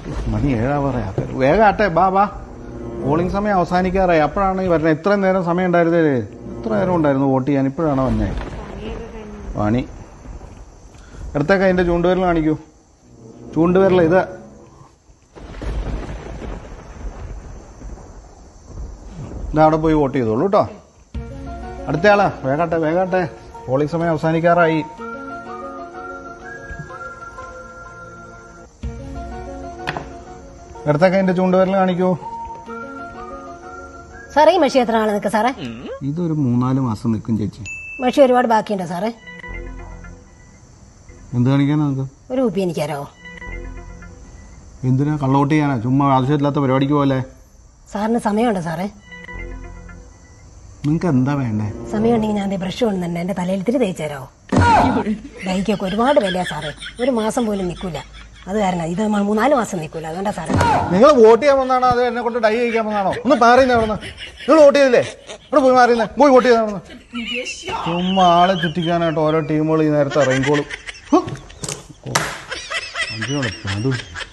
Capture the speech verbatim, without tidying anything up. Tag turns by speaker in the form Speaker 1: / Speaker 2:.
Speaker 1: മണി ഏഴാവാറയാ. വേഗം ആട്ടെ, ബാ ബാ. പോളിംഗ് സമയം അവസാനിക്കാറായി. അപ്പോഴാണ് ഈ വരുന്നത്. ഇത്രയും നേരം സമയം ഉണ്ടായിരുന്നേ? എത്ര നേരം ഉണ്ടായിരുന്നു വോട്ട് ചെയ്യാൻ? ഇപ്പോഴാണ് വന്നേ പണി. അടുത്തൊക്കെ അതിൻ്റെ ചൂണ്ടുവിരൽ കാണിക്കൂ. ചൂണ്ടുവിരൽ ഇത്. ഇതവിടെ പോയി വോട്ട് ചെയ്തോളൂ കേട്ടോ. അടുത്തയാളാ. വേഗാട്ടെ വേഗാട്ടെ, പോളിംഗ് സമയം അവസാനിക്കാറായി. അടുത്തൊക്കെ അതിൻ്റെ ചൂണ്ടുവിരൽ കാണിക്കൂ.
Speaker 2: സാറേ ഈ മഷി എത്ര നാളെ നിൽക്കും സാറേ?
Speaker 1: ഇതൊരു മൂന്നാല് മാസം നിൽക്കും ചേച്ചി.
Speaker 2: മഷി ഒരുപാട് ബാക്കിയുണ്ടോ സാറേ?
Speaker 1: എന്ത് കാണിക്കാനാ നിങ്ങൾക്ക്?
Speaker 2: ഒരു കുപ്പി എനിക്കാരോ?
Speaker 1: എന്തിനാ? കള്ളവോട്ട് ചെയ്യാനാ? ചുമ്മാ ആവശ്യമില്ലാത്ത പരിപാടിക്ക് പോലെ.
Speaker 2: സാറിന് സമയമുണ്ടോ സാറേ?
Speaker 1: നിങ്ങൾക്ക് എന്താ വേണ്ടേ?
Speaker 2: സമയം ഉണ്ടെങ്കിൽ ഞാൻ ബ്രഷ് കൊണ്ടുതന്നെ എന്റെ തലയിൽ ഇത്തിരി തേച്ചേരോ? ബൈക്കൊക്കെ ഒരുപാട് വിലയാ സാറേ. ഒരു മാസം പോലും നിൽക്കൂല. അത് കാരണം ഇത് മൂന്നാല് മാസം നിൽക്കൂല. അതുകൊണ്ടാ സാറേ.
Speaker 1: നിങ്ങൾ വോട്ട് ചെയ്യാൻ വന്നാണോ അത് എന്നെ കൊണ്ട് ഡൈ കഴിക്കാൻ വന്നാണോ? ഒന്ന് മാറിയുന്നേ അവിടുന്ന്. നിങ്ങൾ വോട്ട് ചെയ്തില്ലേ? ഇവിടെ പോയി മാറിയുന്നേ. പോയി വോട്ട് ചെയ്താണെന്ന്. ചുമ്മാ ആളെ ചുറ്റിക്കാനായിട്ട് ഓരോ ടീമുകൾ ഈ നേരത്തെ ഇറങ്ങിക്കോളും.